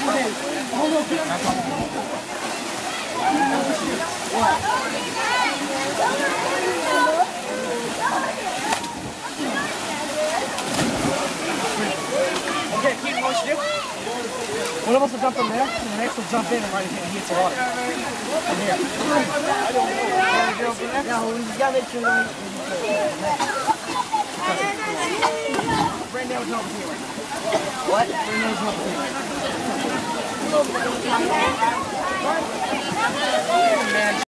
Okay, keep what you do. One of us will jump from there, and the next will jump in and right here hits the water. From here. Brandon's over here. What? Brandon's over here. Man.